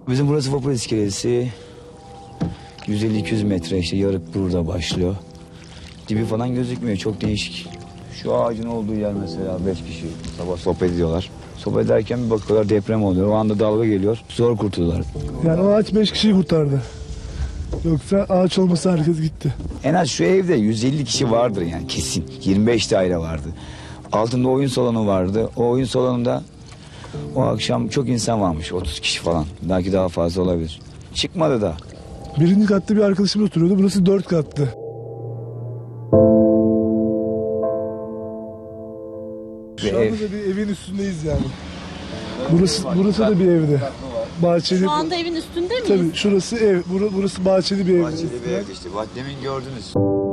Bizim burası vapur iskelesi. 150-200 metre işte yarık burada başlıyor. Dibi falan gözükmüyor, çok değişik. Şu ağacın olduğu yer mesela 5 kişi sabah sohbet ediyorlar. Sohbet ederken bir bakıyorlar deprem oluyor. O anda dalga geliyor. Zor kurtuldular. Yani o ağaç 5 kişiyi kurtardı. Yoksa ağaç olmasa herkes gitti. En az şu evde 150 kişi vardır yani kesin. 25 daire vardı. Altında oyun salonu vardı. O oyun salonunda o akşam çok insan varmış. 30 kişi falan. Belki daha fazla olabilir. Çıkmadı da. Birinci katta bir arkadaşımız oturuyordu. Burası 4 kattı. Şu anda da bir evin üstündeyiz yani. Burası da bir evde. Bahçeli. Şu anda evin üstünde miyiz? Tabii şurası ev. Burası bahçeli bir ev. Bahçeli bir ev işte. Bak demin gördünüz.